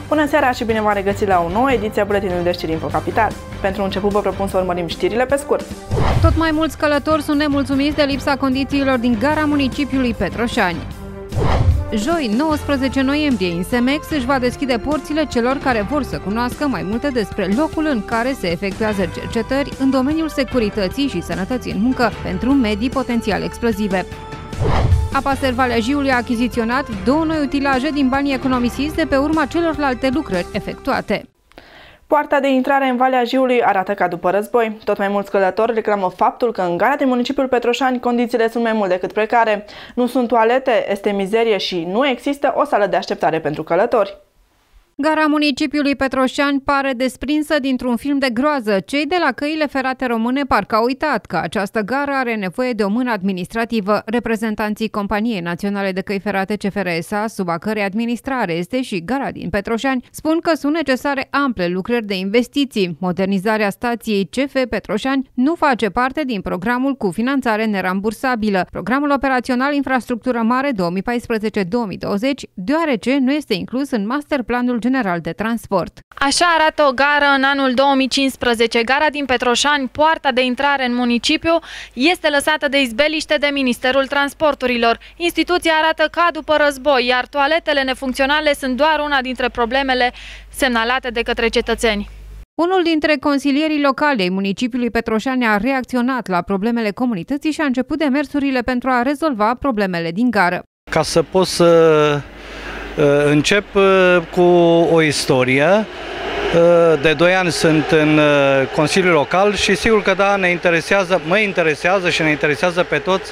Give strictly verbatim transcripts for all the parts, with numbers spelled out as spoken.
Bună seara și bine v-am regăsit la o nouă ediție a buletinului de știri Info Capital. Pentru început vă propun să urmărim știrile pe scurt. Tot mai mulți călători sunt nemulțumiți de lipsa condițiilor din gara municipiului Petroșani. Joi, nouăsprezece noiembrie, Insemex își va deschide porțile celor care vor să cunoască mai multe despre locul în care se efectuează cercetări în domeniul securității și sănătății în muncă pentru medii potențial explozive. Apa Servalea Jiului a achiziționat două noi utilaje din banii economisiți de pe urma celorlalte lucrări efectuate. Poarta de intrare în Valea Jiului arată ca după război. Tot mai mulți călători reclamă faptul că în gara din municipiul Petroșani condițiile sunt mai mult decât precare. Nu sunt toalete, este mizerie și nu există o sală de așteptare pentru călători. Gara municipiului Petroșani pare desprinsă dintr-un film de groază. Cei de la Căile Ferate Române parcă au uitat că această gară are nevoie de o mână administrativă. Reprezentanții Companiei Naționale de Căi Ferate C F R S A, sub a cărei administrare este și gara din Petroșani, spun că sunt necesare ample lucrări de investiții. Modernizarea stației C F Petroșani nu face parte din programul cu finanțare nerambursabilă, programul operațional Infrastructură Mare două mii paisprezece două mii douăzeci, deoarece nu este inclus în masterplanul general de transport. Așa arată o gară în anul două mii cincisprezece. Gara din Petroșani, poarta de intrare în municipiu, este lăsată de izbeliște de Ministerul Transporturilor. Instituția arată ca după război, iar toaletele nefuncționale sunt doar una dintre problemele semnalate de către cetățeni. Unul dintre consilierii locali ai municipiului Petroșani a reacționat la problemele comunității și a început demersurile pentru a rezolva problemele din gară. Ca să pot să încep cu o istorie. De doi ani sunt în Consiliul Local și sigur că da, ne interesează, mă interesează și ne interesează pe toți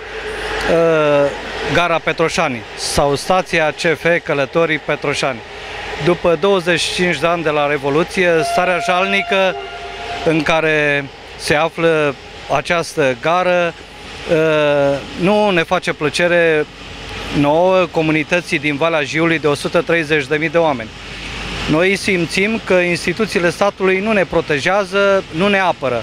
gara Petroșani sau stația C F Călătorii Petroșani. După douăzeci și cinci de ani de la Revoluție, starea jalnică în care se află această gară nu ne face plăcere nouă, comunității din Valea Jiului de o sută treizeci de mii de oameni. Noi simțim că instituțiile statului nu ne protejează, nu ne apără.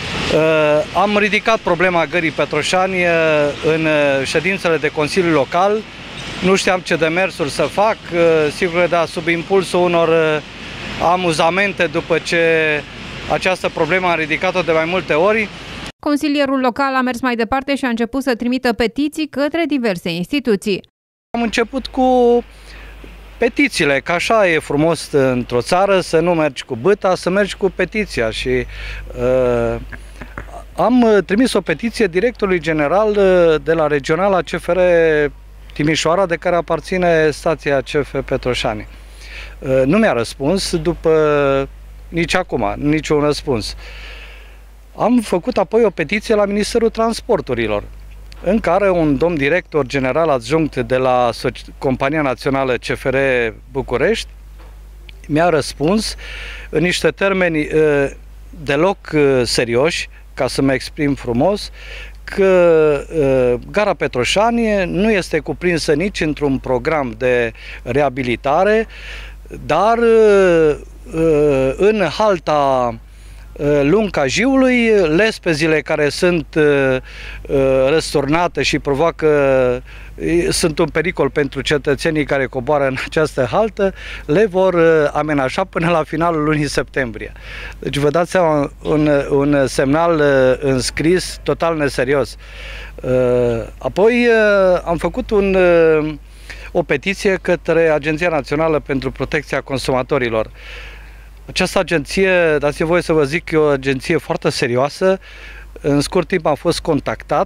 Am ridicat problema gării Petroșani în ședințele de Consiliu Local, nu știam ce demersuri să fac, sigur că da, sub impulsul unor amuzamente după ce această problemă am ridicat-o de mai multe ori. Consilierul local a mers mai departe și a început să trimită petiții către diverse instituții. Am început cu petițiile, că așa e frumos într-o țară să nu mergi cu bâta, să mergi cu petiția și uh, am trimis o petiție directorului general de la regionala C F R Timișoara, de care aparține stația C F Petroșani. Uh, nu mi-a răspuns după nici acum, niciun răspuns. Am făcut apoi o petiție la Ministerul Transporturilor, în care un domn director general adjunct de la Compania Națională C F R București mi-a răspuns în niște termeni uh, deloc uh, serioși, ca să mă exprim frumos, că uh, gara Petroșani nu este cuprinsă nici într-un program de reabilitare, dar uh, uh, în halta Lunca Jiului, lespezile care sunt uh, răsturnate și provoacă, sunt un pericol pentru cetățenii care coboară în această haltă, le vor uh, amenaja până la finalul lunii septembrie. Deci vă dați seama, un, un semnal uh, înscris total neserios. Uh, apoi uh, am făcut un, uh, o petiție către Agenția Națională pentru Protecția Consumatorilor. Această agenție, dați-mi voie să vă zic, e o agenție foarte serioasă. În scurt timp am fost contactat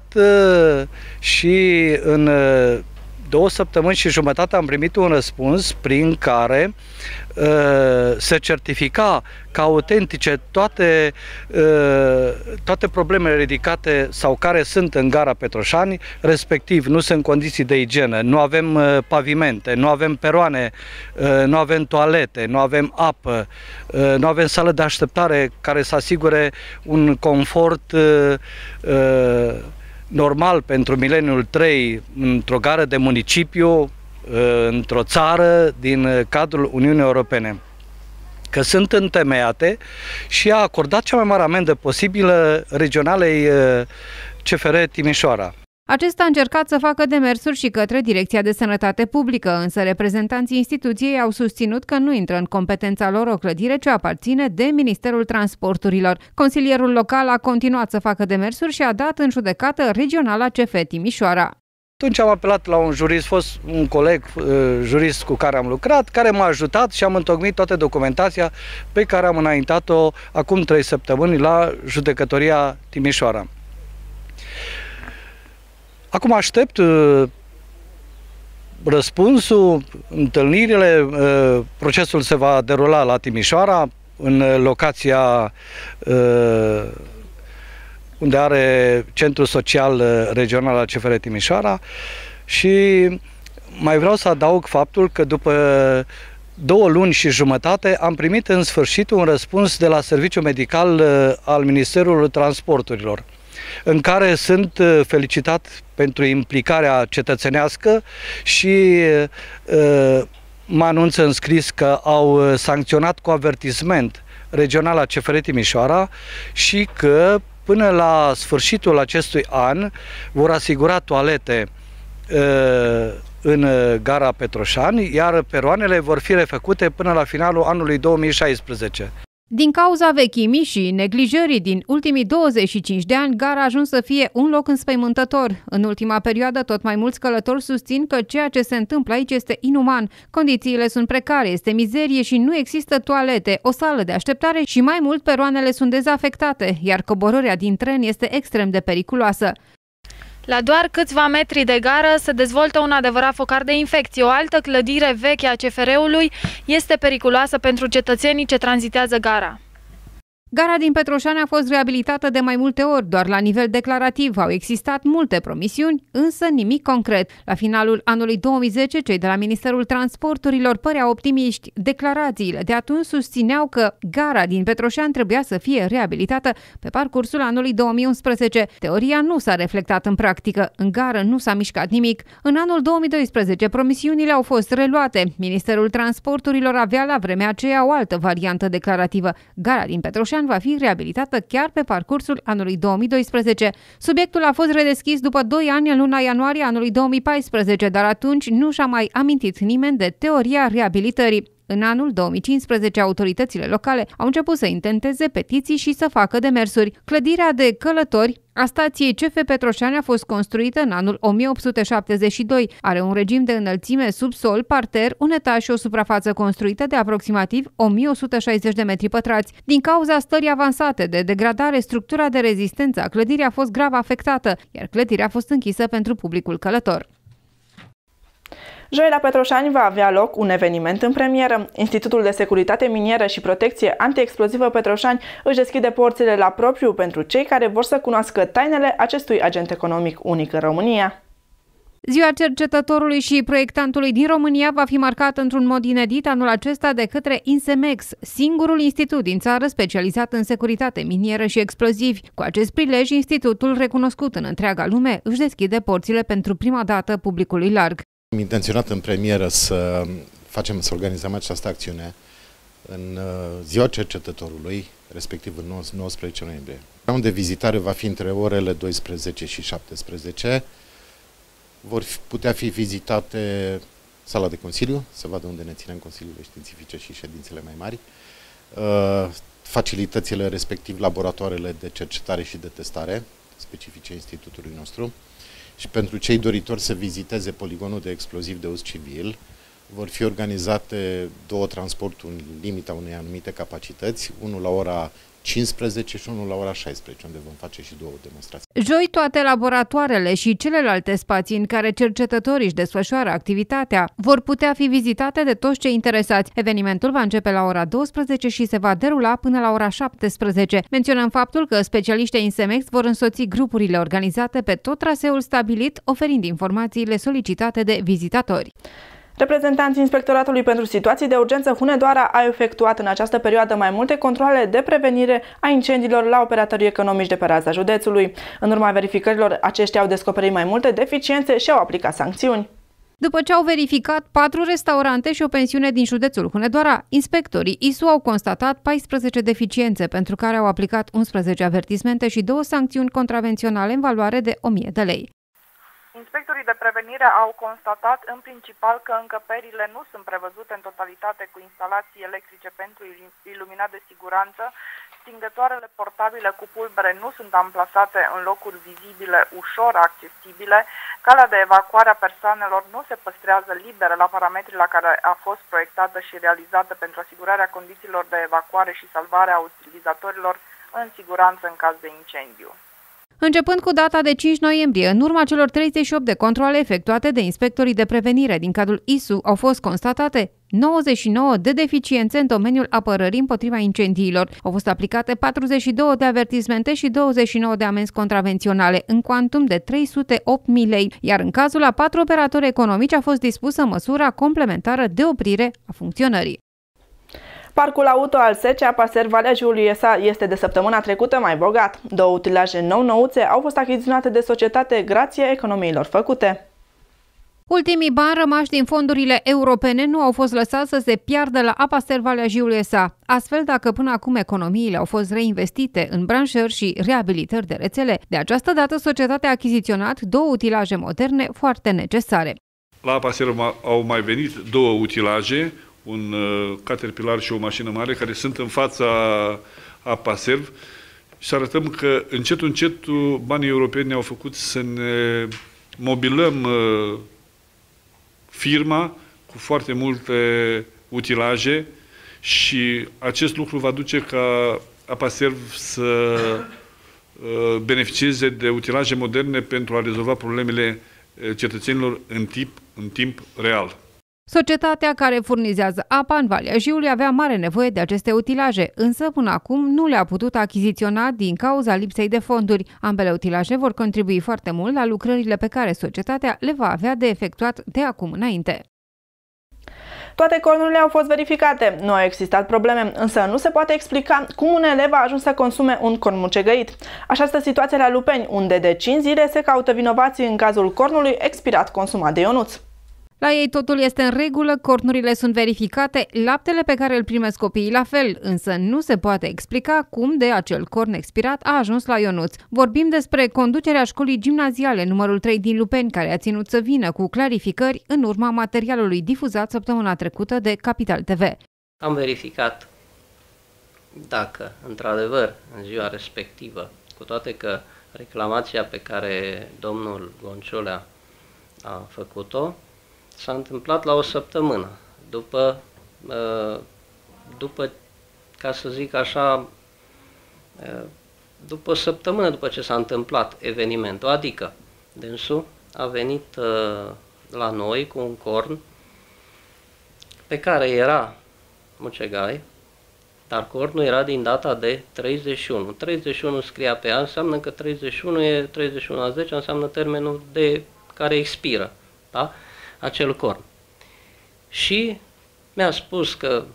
și în două săptămâni și jumătate am primit un răspuns prin care uh, se certifica ca autentice toate, uh, toate problemele ridicate sau care sunt în gara Petroșani, respectiv nu sunt condiții de igienă, nu avem uh, pavimente, nu avem peroane, uh, nu avem toalete, nu avem apă, uh, nu avem sală de așteptare care să asigure un confort uh, uh, normal pentru mileniul trei într-o gară de municipiu, într-o țară din cadrul Uniunii Europene. Că sunt întemeiate și a acordat cea mai mare amendă posibilă regionalei C F R Timișoara. Acesta a încercat să facă demersuri și către Direcția de Sănătate Publică, însă reprezentanții instituției au susținut că nu intră în competența lor o clădire ce aparține de Ministerul Transporturilor. Consilierul local a continuat să facă demersuri și a dat în judecată regionala C F Timișoara. Atunci am apelat la un jurist, fost un coleg jurist cu care am lucrat, care m-a ajutat și am întocmit toată documentația pe care am înaintat-o acum trei săptămâni la Judecătoria Timișoara. Acum aștept răspunsul, întâlnirile, procesul se va derula la Timișoara, în locația unde are Centrul Social Regional al C F R Timișoara și mai vreau să adaug faptul că după două luni și jumătate am primit în sfârșit un răspuns de la Serviciul Medical al Ministerului Transporturilor, în care sunt felicitat pentru implicarea cetățenească și uh, mă anunță în scris că au sancționat cu avertisment regionala C F R Timișoara și că până la sfârșitul acestui an vor asigura toalete uh, în gara Petroșani, iar peroanele vor fi refăcute până la finalul anului două mii șaisprezece. Din cauza vechimii și neglijării din ultimii douăzeci și cinci de ani, gara a ajuns să fie un loc înspăimântător. În ultima perioadă, tot mai mulți călători susțin că ceea ce se întâmplă aici este inuman. Condițiile sunt precare, este mizerie și nu există toalete, o sală de așteptare și mai mult peroanele sunt dezafectate, iar coborârea din tren este extrem de periculoasă. La doar câțiva metri de gară se dezvoltă un adevărat focar de infecție. O altă clădire veche a C F R-ului este periculoasă pentru cetățenii ce tranzitează gara. Gara din Petroșani a fost reabilitată de mai multe ori, doar la nivel declarativ. Au existat multe promisiuni, însă nimic concret. La finalul anului două mii zece, cei de la Ministerul Transporturilor păreau optimiști. Declarațiile de atunci susțineau că gara din Petroșani trebuia să fie reabilitată pe parcursul anului două mii unsprezece. Teoria nu s-a reflectat în practică. În gară nu s-a mișcat nimic. În anul două mii doisprezece, promisiunile au fost reluate. Ministerul Transporturilor avea la vremea aceea o altă variantă declarativă. Gara din Petroșani va fi reabilitată chiar pe parcursul anului două mii doisprezece. Subiectul a fost redeschis după doi ani în luna ianuarie anului două mii paisprezece, dar atunci nu și-a mai amintit nimeni de teoria reabilitării. În anul două mii cincisprezece, autoritățile locale au început să intenteze petiții și să facă demersuri. Clădirea de călători a stației C F Petroșani a fost construită în anul o mie opt sute șaptezeci și doi. Are un regim de înălțime subsol, parter, un etaj și o suprafață construită de aproximativ o mie o sută șaizeci de metri pătrați. Din cauza stării avansate de degradare, structura de rezistență a clădirii a fost grav afectată, iar clădirea a fost închisă pentru publicul călător. Joi la Petroșani va avea loc un eveniment în premieră. Institutul de Securitate Minieră și Protecție Antiexplozivă Petroșani își deschide porțile la propriu pentru cei care vor să cunoască tainele acestui agent economic unic în România. Ziua cercetătorului și proiectantului din România va fi marcată într-un mod inedit anul acesta de către INSEMEX, singurul institut din țară specializat în securitate minieră și explozivi. Cu acest prilej, institutul, recunoscut în întreaga lume, își deschide porțile pentru prima dată publicului larg. Am intenționat în premieră să facem, să organizăm această acțiune în ziua cercetătorului, respectiv în nouăsprezece noiembrie. Programul de vizitare va fi între orele douăsprezece și șaptesprezece. Vor putea fi vizitate sala de consiliu, să vadă unde ne ținem consiliile științifice și ședințele mai mari, facilitățile, respectiv laboratoarele de cercetare și de testare specifice institutului nostru. Și pentru cei doritori să viziteze poligonul de exploziv de uz civil, vor fi organizate două transporturi în limita unei anumite capacități, unul la ora cincisprezece și unul la ora șaisprezece, unde vom face și două demonstrații. Joi, toate laboratoarele și celelalte spații în care cercetătorii își desfășoară activitatea vor putea fi vizitate de toți cei interesați. Evenimentul va începe la ora douăsprezece și se va derula până la ora șaptesprezece. Menționăm faptul că specialiștii INSEMEX vor însoți grupurile organizate pe tot traseul stabilit, oferind informațiile solicitate de vizitatori. Reprezentanții Inspectoratului pentru Situații de Urgență Hunedoara au efectuat în această perioadă mai multe controale de prevenire a incendiilor la operatorii economici de pe raza județului. În urma verificărilor, aceștia au descoperit mai multe deficiențe și au aplicat sancțiuni. După ce au verificat patru restaurante și o pensiune din județul Hunedoara, inspectorii I S U au constatat paisprezece deficiențe, pentru care au aplicat unsprezece avertismente și două sancțiuni contravenționale în valoare de o mie de lei. Inspectorii de prevenire au constatat în principal că încăperile nu sunt prevăzute în totalitate cu instalații electrice pentru iluminat de siguranță, stingătoarele portabile cu pulbere nu sunt amplasate în locuri vizibile, ușor accesibile, calea de evacuare a persoanelor nu se păstrează liberă la parametrii la care a fost proiectată și realizată pentru asigurarea condițiilor de evacuare și salvare a utilizatorilor în siguranță în caz de incendiu. Începând cu data de cinci noiembrie, în urma celor treizeci și opt de controale efectuate de inspectorii de prevenire din cadrul I S U, au fost constatate nouăzeci și nouă de deficiențe în domeniul apărării împotriva incendiilor. Au fost aplicate patruzeci și două de avertismente și douăzeci și nouă de amenzi contravenționale, în cuantum de trei sute opt mii lei, iar în cazul a patru operatori economici a fost dispusă măsura complementară de oprire a funcționării. Parcul auto al S C A Paser Valea Jiului S A este de săptămâna trecută mai bogat. Două utilaje nou-nouțe au fost achiziționate de societate grație economiilor făcute. Ultimii bani rămași din fondurile europene nu au fost lăsați să se piardă la Apaser Valea Jiului S A. Astfel, dacă până acum economiile au fost reinvestite în branșări și reabilitări de rețele, de această dată societatea a achiziționat două utilaje moderne foarte necesare. La Apaser au mai venit două utilaje, un uh, Caterpillar și o mașină mare, care sunt în fața Apaserv, și arătăm că încet, încet banii europeni ne-au făcut să ne mobilăm uh, firma cu foarte multe utilaje și acest lucru va duce ca Apaserv să uh, beneficieze de utilaje moderne pentru a rezolva problemele cetățenilor în timp, în timp real. Societatea care furnizează apa în Valea Jiului avea mare nevoie de aceste utilaje, însă până acum nu le-a putut achiziționa din cauza lipsei de fonduri. Ambele utilaje vor contribui foarte mult la lucrările pe care societatea le va avea de efectuat de acum înainte. Toate cornurile au fost verificate, nu au existat probleme, însă nu se poate explica cum un elev a ajuns să consume un corn mucegăit. Așa stă situația la Lupeni, unde de cinci zile se caută vinovații în cazul cornului expirat consumat de Ionuț. La ei totul este în regulă, cornurile sunt verificate, laptele pe care îl primesc copiii la fel, însă nu se poate explica cum de acel corn expirat a ajuns la Ionuț. Vorbim despre conducerea școlii gimnaziale numărul trei din Lupeni, care a ținut să vină cu clarificări în urma materialului difuzat săptămâna trecută de Capital T V. Am verificat dacă, într-adevăr, în ziua respectivă, cu toate că reclamația pe care domnul Gonciolea a făcut-o, s-a întâmplat la o săptămână, după, după, ca să zic așa, după o săptămână după ce s-a întâmplat evenimentul, adică dânsul a venit la noi cu un corn pe care era mucegai, dar cornul era din data de treizeci și unu. treizeci și unu scria pe an, înseamnă că treizeci și unu e treizeci și unu la zece, înseamnă termenul de care expiră, da? Acel corn. Și mi-a spus că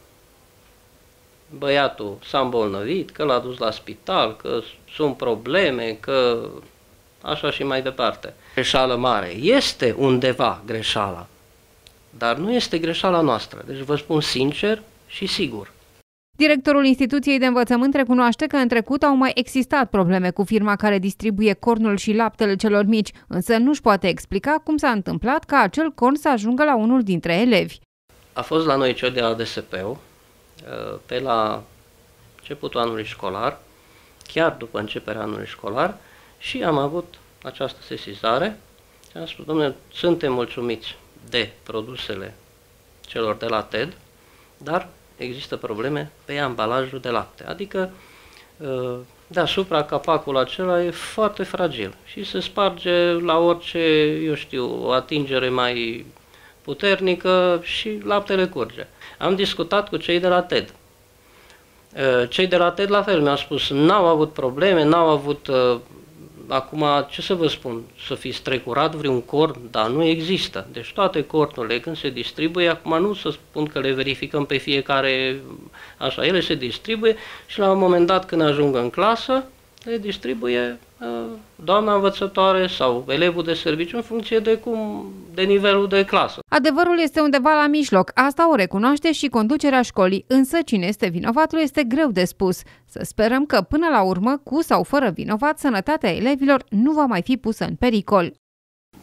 băiatul s-a îmbolnăvit, că l-a dus la spital, că sunt probleme, că așa și mai departe. Greșeală mare. Este undeva greșeala, dar nu este greșeala noastră. Deci vă spun sincer și sigur. Directorul instituției de învățământ recunoaște că în trecut au mai existat probleme cu firma care distribuie cornul și laptele celor mici, însă nu-și poate explica cum s-a întâmplat ca acel corn să ajungă la unul dintre elevi. A fost la noi cel de la D S P-ul, pe la începutul anului școlar, chiar după începerea anului școlar, și am avut această sesizare și am spus, domnule, suntem mulțumiți de produsele celor de la T E D, dar există probleme pe ambalajul de lapte, adică deasupra capacul acela e foarte fragil și se sparge la orice, eu știu, o atingere mai puternică și laptele curge. Am discutat cu cei de la T E D. Cei de la T E D la fel mi-au spus, n-au avut probleme, n-au avut, acum ce să vă spun, să fi strecurat vreun corn, dar nu există. Deci toate cornurile când se distribuie, acum nu să spun că le verificăm pe fiecare, așa, ele se distribuie și la un moment dat când ajung în clasă, le distribuie doamna învățătoare sau elevul de serviciu în funcție de cum, de nivelul de clasă. Adevărul este undeva la mijloc, asta o recunoaște și conducerea școlii, însă cine este vinovatul este greu de spus. Să sperăm că până la urmă, cu sau fără vinovat, sănătatea elevilor nu va mai fi pusă în pericol.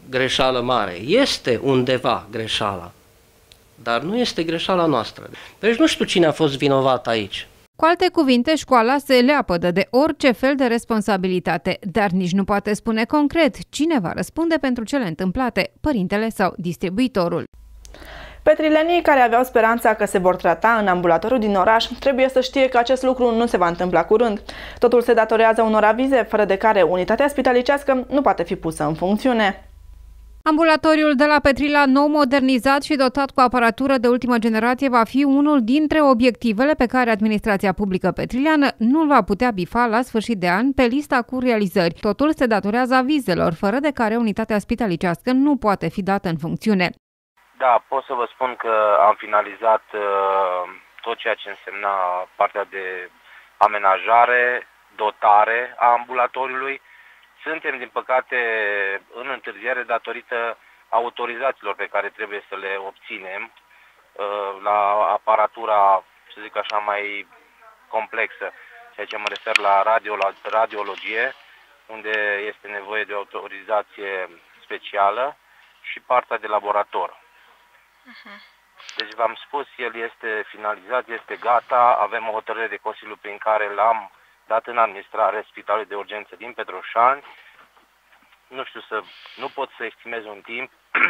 greșeală mare. Este undeva greșeala, dar nu este greșeala noastră. Deci nu știu cine a fost vinovat aici. Cu alte cuvinte, școala se leapădă de orice fel de responsabilitate, dar nici nu poate spune concret cine va răspunde pentru cele întâmplate, părintele sau distribuitorul. Petrilenii care aveau speranța că se vor trata în ambulatorul din oraș trebuie să știe că acest lucru nu se va întâmpla curând. Totul se datorează unor avize, fără de care unitatea spitalicească nu poate fi pusă în funcțiune. Ambulatoriul de la Petrila, nou modernizat și dotat cu aparatură de ultimă generație, va fi unul dintre obiectivele pe care administrația publică petrileană nu va putea bifa la sfârșit de an pe lista cu realizări. Totul se datorează avizelor, fără de care unitatea spitalicească nu poate fi dată în funcțiune. Da, pot să vă spun că am finalizat uh, tot ceea ce însemna partea de amenajare, dotare a ambulatoriului. Suntem, din păcate, în întârziere datorită autorizațiilor pe care trebuie să le obținem uh, la aparatura, să zic așa, mai complexă, ceea ce mă refer la radio, la radiologie, unde este nevoie de o autorizație specială și partea de laborator. Uh-huh. Deci v-am spus, el este finalizat, este gata, avem o hotărâre de Consiliu prin care l-am dat în administrare Spitalului de Urgență din Petroșani. Nu știu, să, nu pot să estimez un timp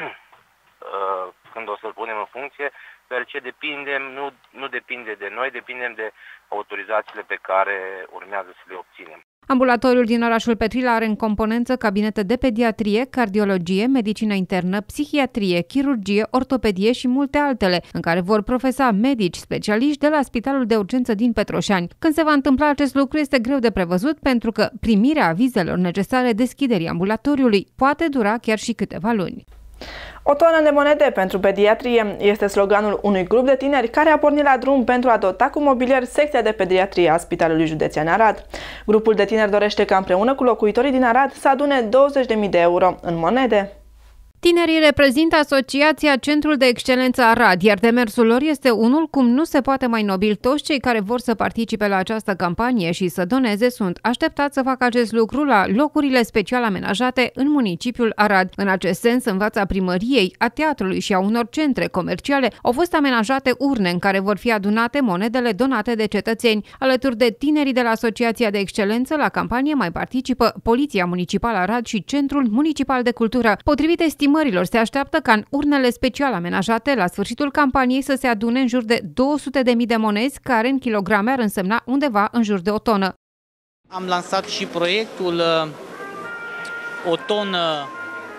când o să-l punem în funcție, deoarece depindem, nu, nu depinde de noi, depindem de autorizațiile pe care urmează să le obținem. Ambulatoriul din orașul Petrila are în componență cabinete de pediatrie, cardiologie, medicină internă, psihiatrie, chirurgie, ortopedie și multe altele, în care vor profesa medici specialiști de la Spitalul de Urgență din Petroșani. Când se va întâmpla acest lucru este greu de prevăzut, pentru că primirea avizelor necesare deschiderii ambulatoriului poate dura chiar și câteva luni. O tonă de monede pentru pediatrie este sloganul unui grup de tineri care a pornit la drum pentru a dota cu mobilier secția de pediatrie a Spitalului Județean Arad. Grupul de tineri dorește ca împreună cu locuitorii din Arad să adune douăzeci de mii de euro în monede. Tinerii reprezintă Asociația Centrul de Excelență Arad, iar demersul lor este unul cum nu se poate mai nobil. Toți cei care vor să participe la această campanie și să doneze sunt așteptați să facă acest lucru la locurile special amenajate în municipiul Arad. În acest sens, în fața primăriei, a teatrului și a unor centre comerciale au fost amenajate urne în care vor fi adunate monedele donate de cetățeni. Alături de tinerii de la Asociația de Excelență, la campanie mai participă Poliția Municipală Arad și Centrul Municipal de Cultură. Potrivit estimărilor, se așteaptă ca în urnele special amenajate la sfârșitul campaniei să se adune în jur de două sute de mii de monezi, care în kilograme ar însemna undeva în jur de o tonă. Am lansat și proiectul O tonă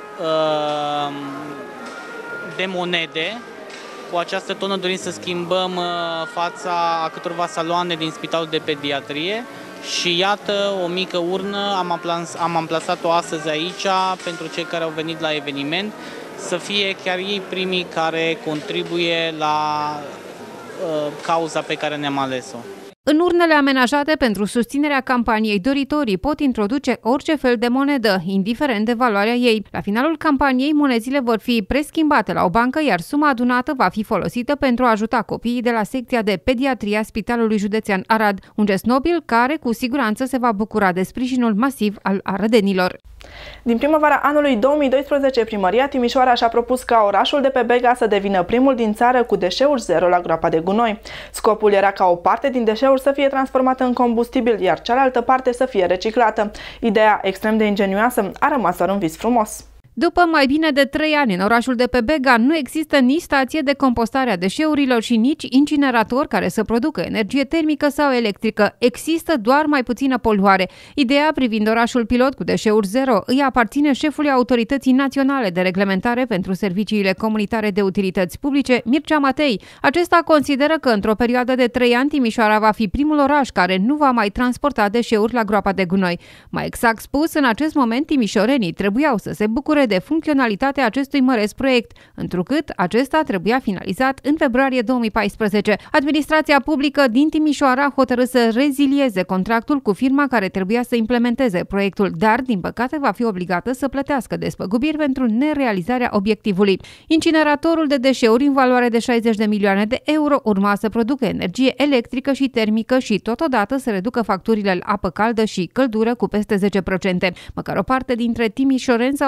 de monede. Cu această tonă dorim să schimbăm fața a câtorva saloane din Spitalul de Pediatrie. Și iată, o mică urnă, am, am amplasat-o astăzi aici pentru cei care au venit la eveniment, să fie chiar ei primii care contribuie la uh, cauza pe care ne-am ales-o. În urnele amenajate pentru susținerea campaniei, doritorii pot introduce orice fel de monedă, indiferent de valoarea ei. La finalul campaniei, monezile vor fi preschimbate la o bancă, iar suma adunată va fi folosită pentru a ajuta copiii de la secția de pediatrie a Spitalului Județean Arad, un gest nobil care cu siguranță se va bucura de sprijinul masiv al arădenilor. Din primăvara anului două mii doisprezece, Primăria Timișoara și-a propus ca orașul de pe Bega să devină primul din țară cu deșeuri zero la groapa de gunoi. Scopul era ca o parte din deșeuri să fie transformată în combustibil, iar cealaltă parte să fie reciclată. Ideea extrem de ingenioasă a rămas doar un vis frumos. După mai bine de trei ani în orașul de pe Bega, nu există nici stație de compostare a deșeurilor și nici incinerator care să producă energie termică sau electrică. Există doar mai puțină poluare. Ideea privind orașul pilot cu deșeuri zero îi aparține șefului Autorității Naționale de Reglementare pentru Serviciile Comunitare de Utilități Publice, Mircea Matei. Acesta consideră că într-o perioadă de trei ani Timișoara va fi primul oraș care nu va mai transporta deșeuri la groapa de gunoi. Mai exact spus, în acest moment timișorenii trebuiau să se bucure de funcționalitatea acestui măreț proiect, întrucât acesta trebuia finalizat în februarie două mii paisprezece. Administrația publică din Timișoara a hotărât să rezilieze contractul cu firma care trebuia să implementeze proiectul, dar, din păcate, va fi obligată să plătească despăgubiri pentru nerealizarea obiectivului. Incineratorul de deșeuri în valoare de șaizeci de milioane de euro urma să producă energie electrică și termică și totodată să reducă facturile la apă caldă și căldură cu peste zece la sută. Măcar o parte dintre timișoreni s-au ales cu un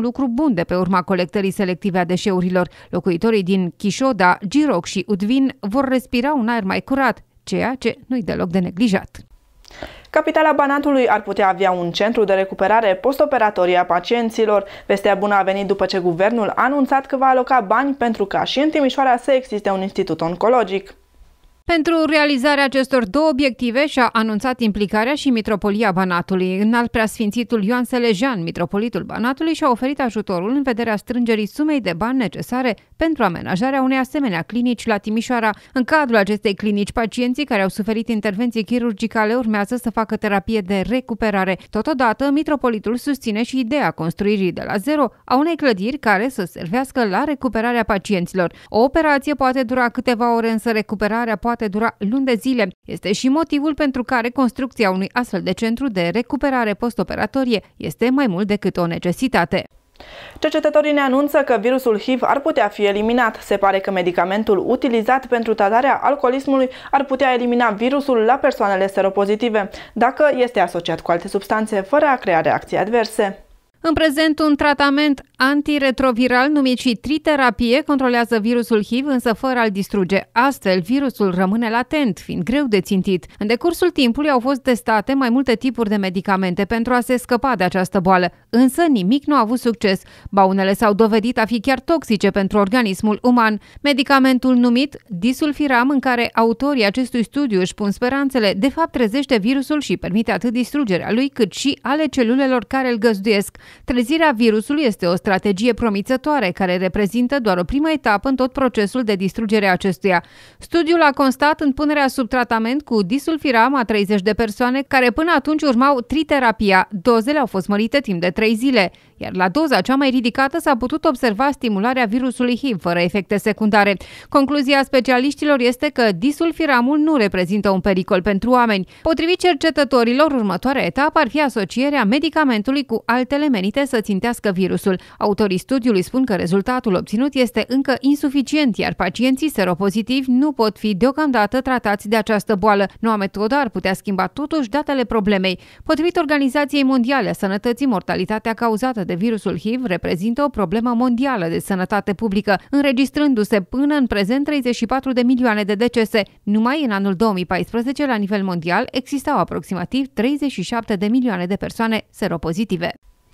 lucru bun de pe urma colectării selective a deșeurilor. Locuitorii din Chișoda, Giroc și Udvin vor respira un aer mai curat, ceea ce nu-i deloc de neglijat. Capitala Banatului ar putea avea un centru de recuperare postoperatorie a pacienților. Vestea bună a venit după ce guvernul a anunțat că va aloca bani pentru ca și în Timișoara să existe un institut oncologic. Pentru realizarea acestor două obiective și-a anunțat implicarea și Mitropolia Banatului. Înalt Preasfințitul Ioan Selejean, Mitropolitul Banatului, și-a oferit ajutorul în vederea strângerii sumei de bani necesare pentru amenajarea unei asemenea clinici la Timișoara. În cadrul acestei clinici, pacienții care au suferit intervenții chirurgicale urmează să facă terapie de recuperare. Totodată, Mitropolitul susține și ideea construirii de la zero a unei clădiri care să servească la recuperarea pacienților. O operație poate dura câteva ore, însă recuperarea poate poate dura luni de zile. Este și motivul pentru care construcția unui astfel de centru de recuperare postoperatorie este mai mult decât o necesitate. Cercetătorii ne anunță că virusul H I V ar putea fi eliminat. Se pare că medicamentul utilizat pentru tratarea alcoolismului ar putea elimina virusul la persoanele seropozitive, dacă este asociat cu alte substanțe, fără a crea reacții adverse. În prezent, un tratament antiretroviral numit și triterapie controlează virusul H I V, însă fără a-l distruge. Astfel, virusul rămâne latent, fiind greu de țintit. În decursul timpului au fost testate mai multe tipuri de medicamente pentru a se scăpa de această boală, însă nimic nu a avut succes. Ba unele s-au dovedit a fi chiar toxice pentru organismul uman. Medicamentul numit disulfiram, în care autorii acestui studiu își pun speranțele, de fapt trezește virusul și permite atât distrugerea lui, cât și ale celulelor care îl găzduiesc. Trezirea virusului este o strategie promițătoare, care reprezintă doar o primă etapă în tot procesul de distrugere a acestuia. Studiul a constat în punerea sub tratament cu disulfiram a treizeci de persoane care până atunci urmau triterapia. Dozele au fost mărite timp de trei zile, iar la doza cea mai ridicată s-a putut observa stimularea virusului H I V fără efecte secundare. Concluzia specialiștilor este că disulfiramul nu reprezintă un pericol pentru oameni. Potrivit cercetătorilor, următoarea etapă ar fi asocierea medicamentului cu altele menite să țintească virusul. Autorii studiului spun că rezultatul obținut este încă insuficient, iar pacienții seropozitivi nu pot fi deocamdată tratați de această boală. Noua metodă ar putea schimba totuși datele problemei. Potrivit Organizației Mondiale a Sănătății, mortalitatea cauzată de virusul H I V reprezintă o problemă mondială de sănătate publică, înregistrându-se până în prezent treizeci și patru de milioane de decese. Numai în anul două mii paisprezece, la nivel mondial, existau aproximativ treizeci și șapte de milioane de persoane seropozitive.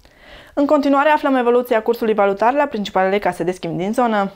În continuare aflăm evoluția cursului valutar la principalele case de schimb din zonă.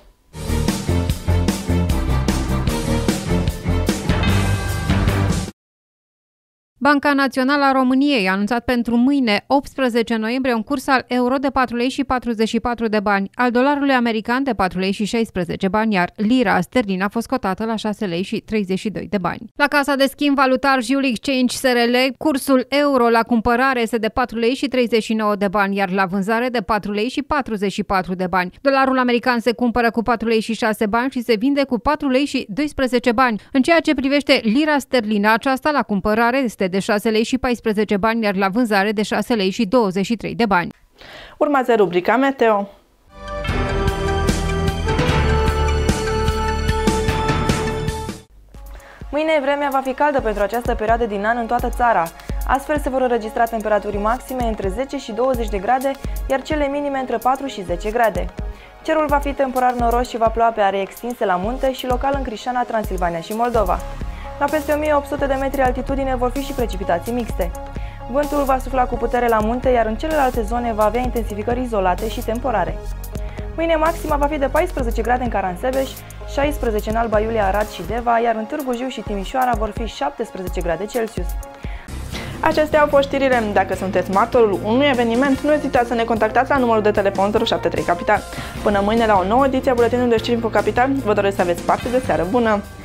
Banca Națională a României a anunțat pentru mâine, optsprezece noiembrie, un curs al euro de patru lei și patruzeci și patru de bani, al dolarului american de patru lei și șaisprezece bani, iar lira sterlină a fost cotată la șase lei și treizeci și doi de bani. La casa de schimb valutar Jule Exchange S R L, cursul euro la cumpărare este de patru lei și treizeci și nouă de bani, iar la vânzare de patru lei și patruzeci și patru de bani. Dolarul american se cumpără cu patru lei și șase bani și se vinde cu patru lei și doisprezece bani. În ceea ce privește lira sterlină, aceasta la cumpărare este de șase lei și paisprezece bani, iar la vânzare de șase lei și douăzeci și trei de bani. Urmează rubrica Meteo. Mâine vremea va fi caldă pentru această perioadă din an în toată țara. Astfel se vor înregistra temperaturi maxime între zece și douăzeci de grade, iar cele minime între patru și zece grade. Cerul va fi temporar noros și va ploua pe aree extinse la munte și local în Crișana, Transilvania și Moldova. La peste o mie opt sute de metri altitudine vor fi și precipitații mixte. Vântul va sufla cu putere la munte, iar în celelalte zone va avea intensificări izolate și temporare. Mâine maxima va fi de paisprezece grade în Caransebeș, șaisprezece în Alba Iulia, Arad și Deva, iar în Târgu Jiu și Timișoara vor fi șaptesprezece grade Celsius. Acestea au fost știrile. Dacă sunteți martorul unui eveniment, nu ezitați să ne contactați la numărul de telefon zero șapte trei Capital. Până mâine la o nouă ediție a Buletinului de Știri Info Capital, vă doresc să aveți parte de seară bună!